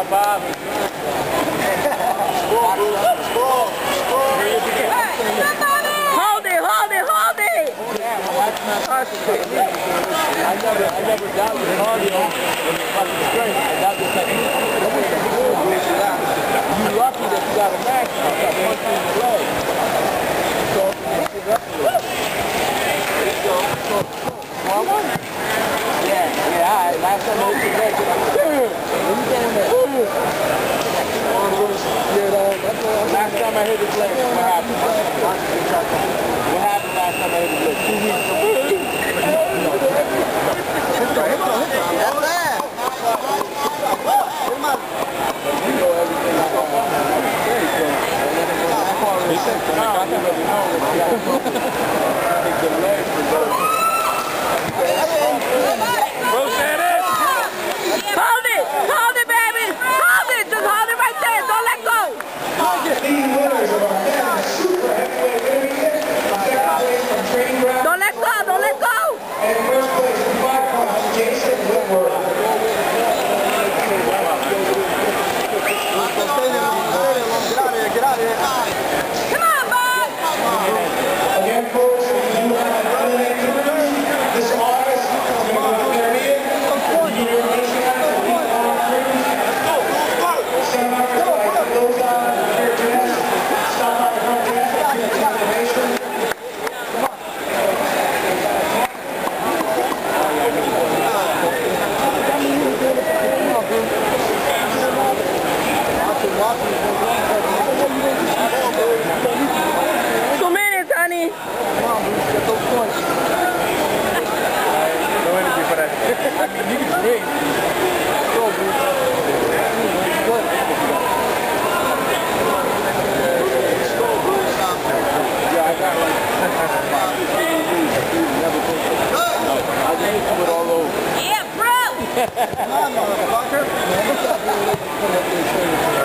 job, Bob. Hold it, hold it, hold it! I never doubted cardio when it's fucking straight. I doubted technique. You're lucky that you got a max now. You got one thing in the leg. So, pick it up a little. Small one? Yeah, alright. Last time I hit your leg, when you going there? Last time I hit his leg, what happened? What happened last time I hit his leg? 2 weeks ago. Hold it, baby! Hold it! Just hold it right there! Don't let go! Don't let go! Don't let go! And in first place, we bypass Jason Whitworth. Get out of here. Come on, Bob! Again, folks, we do have another introduction. This August, November 30th, the University of seminars like those on churches, stuff like information. Yeah, bro! Come on, motherfucker.